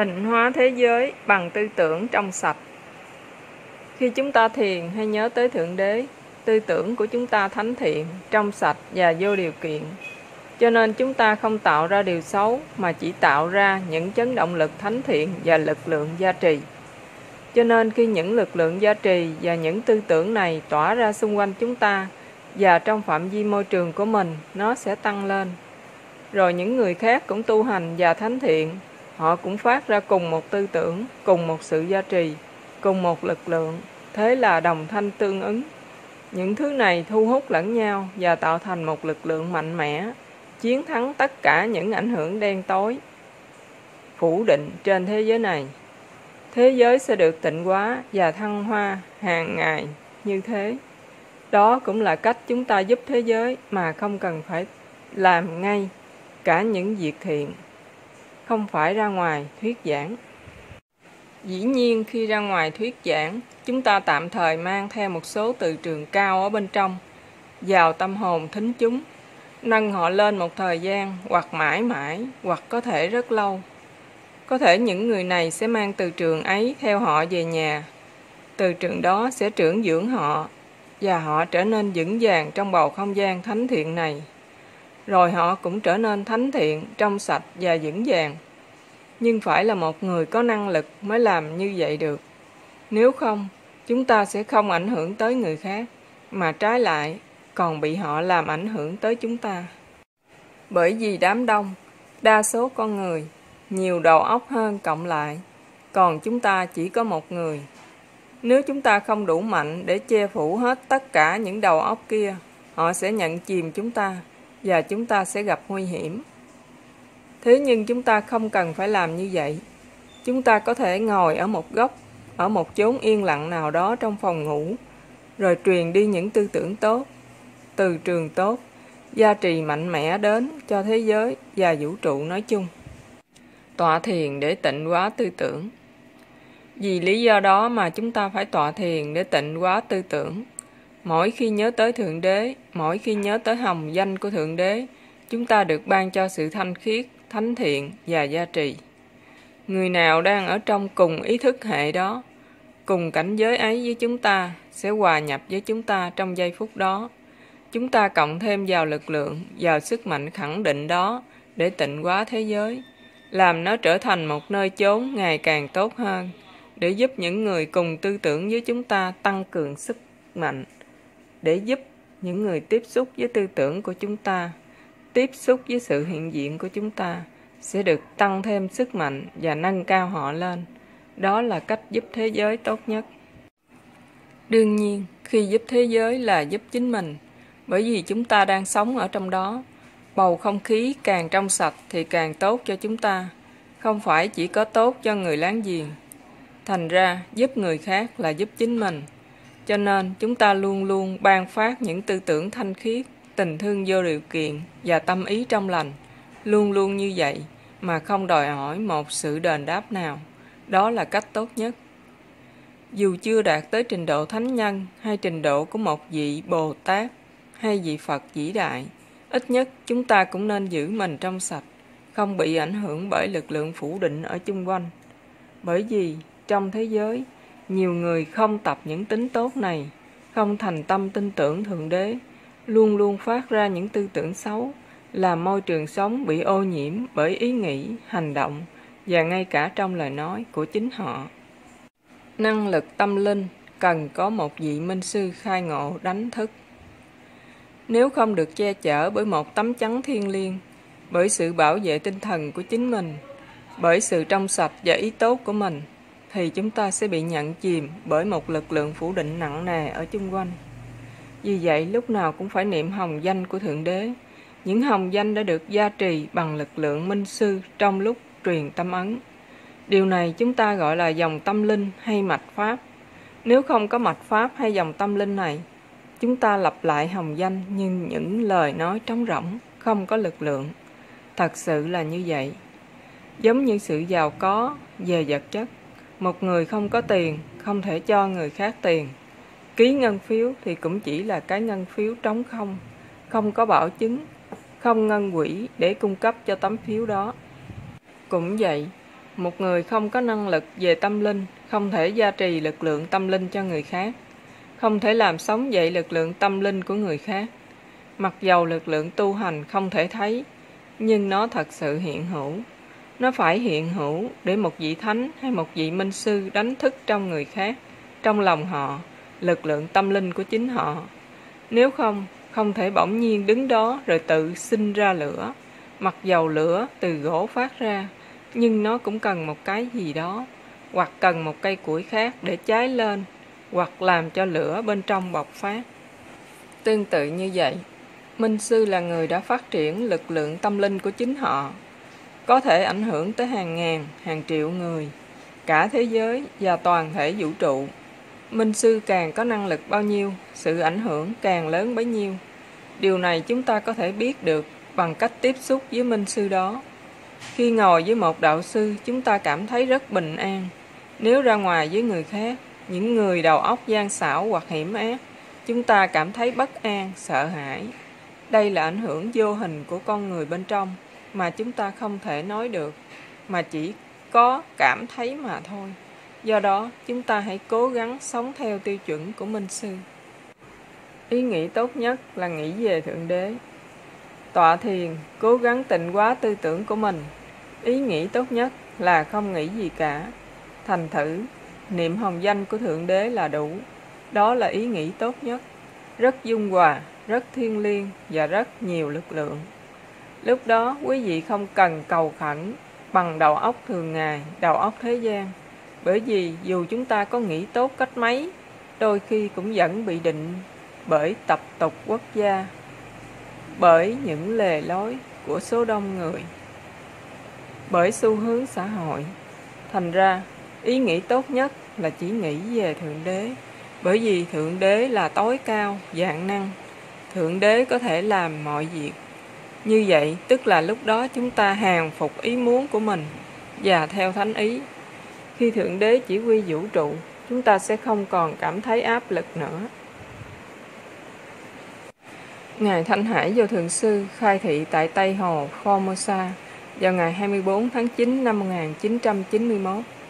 Tịnh hóa thế giới bằng tư tưởng trong sạch. Khi chúng ta thiền hay nhớ tới Thượng Đế, tư tưởng của chúng ta thánh thiện, trong sạch và vô điều kiện. Cho nên chúng ta không tạo ra điều xấu mà chỉ tạo ra những chấn động lực thánh thiện và lực lượng gia trì. Cho nên khi những lực lượng gia trì và những tư tưởng này tỏa ra xung quanh chúng ta và trong phạm vi môi trường của mình, nó sẽ tăng lên. Rồi những người khác cũng tu hành và thánh thiện, họ cũng phát ra cùng một tư tưởng, cùng một sự gia trì, cùng một lực lượng, thế là đồng thanh tương ứng. Những thứ này thu hút lẫn nhau và tạo thành một lực lượng mạnh mẽ, chiến thắng tất cả những ảnh hưởng đen tối, phủ định trên thế giới này. Thế giới sẽ được tịnh hóa và thăng hoa hàng ngày như thế. Đó cũng là cách chúng ta giúp thế giới mà không cần phải làm ngay cả những việc thiện, không phải ra ngoài thuyết giảng. Dĩ nhiên khi ra ngoài thuyết giảng, chúng ta tạm thời mang theo một số từ trường cao ở bên trong, vào tâm hồn thính chúng, nâng họ lên một thời gian hoặc mãi mãi, hoặc có thể rất lâu. Có thể những người này sẽ mang từ trường ấy theo họ về nhà. Từ trường đó sẽ trưởng dưỡng họ, và họ trở nên vững vàng trong bầu không gian thánh thiện này. Rồi họ cũng trở nên thánh thiện, trong sạch và vững vàng. Nhưng phải là một người có năng lực mới làm như vậy được. Nếu không, chúng ta sẽ không ảnh hưởng tới người khác, mà trái lại còn bị họ làm ảnh hưởng tới chúng ta. Bởi vì đám đông, đa số con người, nhiều đầu óc hơn cộng lại, còn chúng ta chỉ có một người. Nếu chúng ta không đủ mạnh để che phủ hết tất cả những đầu óc kia, họ sẽ nhận chìm chúng ta, và chúng ta sẽ gặp nguy hiểm. Thế nhưng chúng ta không cần phải làm như vậy. Chúng ta có thể ngồi ở một góc, ở một chốn yên lặng nào đó trong phòng ngủ, rồi truyền đi những tư tưởng tốt, từ trường tốt, gia trì mạnh mẽ đến cho thế giới và vũ trụ nói chung. Tọa thiền để tịnh hóa tư tưởng. Vì lý do đó mà chúng ta phải tọa thiền để tịnh hóa tư tưởng. Mỗi khi nhớ tới Thượng Đế, mỗi khi nhớ tới hồng danh của Thượng Đế, chúng ta được ban cho sự thanh khiết, thánh thiện và gia trì. Người nào đang ở trong cùng ý thức hệ đó, cùng cảnh giới ấy với chúng ta, sẽ hòa nhập với chúng ta trong giây phút đó. Chúng ta cộng thêm vào lực lượng, vào sức mạnh khẳng định đó để tịnh hóa thế giới, làm nó trở thành một nơi chốn ngày càng tốt hơn, để giúp những người cùng tư tưởng với chúng ta tăng cường sức mạnh, để giúp những người tiếp xúc với tư tưởng của chúng ta, tiếp xúc với sự hiện diện của chúng ta, sẽ được tăng thêm sức mạnh và nâng cao họ lên. Đó là cách giúp thế giới tốt nhất. Đương nhiên, khi giúp thế giới là giúp chính mình, bởi vì chúng ta đang sống ở trong đó. Bầu không khí càng trong sạch thì càng tốt cho chúng ta, không phải chỉ có tốt cho người láng giềng. Thành ra, giúp người khác là giúp chính mình. Cho nên, chúng ta luôn luôn ban phát những tư tưởng thanh khiết, tình thương vô điều kiện và tâm ý trong lành, luôn luôn như vậy, mà không đòi hỏi một sự đền đáp nào. Đó là cách tốt nhất. Dù chưa đạt tới trình độ thánh nhân hay trình độ của một vị Bồ Tát hay vị Phật vĩ đại, ít nhất chúng ta cũng nên giữ mình trong sạch, không bị ảnh hưởng bởi lực lượng phủ định ở chung quanh. Bởi vì trong thế giới, nhiều người không tập những tính tốt này, không thành tâm tin tưởng Thượng Đế, luôn luôn phát ra những tư tưởng xấu, làm môi trường sống bị ô nhiễm bởi ý nghĩ, hành động và ngay cả trong lời nói của chính họ. Năng lực tâm linh cần có một vị minh sư khai ngộ đánh thức. Nếu không được che chở bởi một tấm chắn thiêng liêng, bởi sự bảo vệ tinh thần của chính mình, bởi sự trong sạch và ý tốt của mình, thì chúng ta sẽ bị nhận chìm bởi một lực lượng phủ định nặng nề ở chung quanh. Vì vậy, lúc nào cũng phải niệm hồng danh của Thượng Đế. Những hồng danh đã được gia trì bằng lực lượng minh sư trong lúc truyền tâm ấn. Điều này chúng ta gọi là dòng tâm linh hay mạch pháp. Nếu không có mạch pháp hay dòng tâm linh này, chúng ta lặp lại hồng danh như những lời nói trống rỗng, không có lực lượng. Thật sự là như vậy. Giống như sự giàu có về vật chất, một người không có tiền, không thể cho người khác tiền. Ký ngân phiếu thì cũng chỉ là cái ngân phiếu trống không, không có bảo chứng, không ngân quỹ để cung cấp cho tấm phiếu đó. Cũng vậy, một người không có năng lực về tâm linh không thể gia trì lực lượng tâm linh cho người khác, không thể làm sống dậy lực lượng tâm linh của người khác. Mặc dầu lực lượng tu hành không thể thấy, nhưng nó thật sự hiện hữu. Nó phải hiện hữu để một vị thánh hay một vị minh sư đánh thức trong người khác, trong lòng họ, lực lượng tâm linh của chính họ. Nếu không, không thể bỗng nhiên đứng đó rồi tự sinh ra lửa. Mặc dầu lửa từ gỗ phát ra, nhưng nó cũng cần một cái gì đó, hoặc cần một cây củi khác để cháy lên, hoặc làm cho lửa bên trong bộc phát. Tương tự như vậy, minh sư là người đã phát triển lực lượng tâm linh của chính họ, có thể ảnh hưởng tới hàng ngàn, hàng triệu người, cả thế giới và toàn thể vũ trụ. Minh sư càng có năng lực bao nhiêu, sự ảnh hưởng càng lớn bấy nhiêu. Điều này chúng ta có thể biết được bằng cách tiếp xúc với minh sư đó. Khi ngồi với một đạo sư, chúng ta cảm thấy rất bình an. Nếu ra ngoài với người khác, những người đầu óc gian xảo hoặc hiểm ác, chúng ta cảm thấy bất an, sợ hãi. Đây là ảnh hưởng vô hình của con người bên trong mà chúng ta không thể nói được, mà chỉ có cảm thấy mà thôi. Do đó, chúng ta hãy cố gắng sống theo tiêu chuẩn của minh sư. Ý nghĩ tốt nhất là nghĩ về Thượng Đế. Tọa thiền, cố gắng tịnh hóa tư tưởng của mình. Ý nghĩ tốt nhất là không nghĩ gì cả. Thành thử, niệm hồng danh của Thượng Đế là đủ. Đó là ý nghĩ tốt nhất. Rất dung hòa, rất thiêng liêng và rất nhiều lực lượng. Lúc đó, quý vị không cần cầu khẩn bằng đầu óc thường ngày, đầu óc thế gian. Bởi vì dù chúng ta có nghĩ tốt cách mấy, đôi khi cũng vẫn bị định bởi tập tục quốc gia, bởi những lề lối của số đông người, bởi xu hướng xã hội. Thành ra, ý nghĩ tốt nhất là chỉ nghĩ về Thượng Đế, bởi vì Thượng Đế là tối cao, vạn năng. Thượng Đế có thể làm mọi việc. Như vậy, tức là lúc đó chúng ta hàng phục ý muốn của mình và theo thánh ý. Khi Thượng Đế chỉ huy vũ trụ, chúng ta sẽ không còn cảm thấy áp lực nữa. Ngài Thanh Hải Vô Thượng Sư khai thị tại Tây Hồ, Formosa vào ngày 24 tháng 9 năm 1991.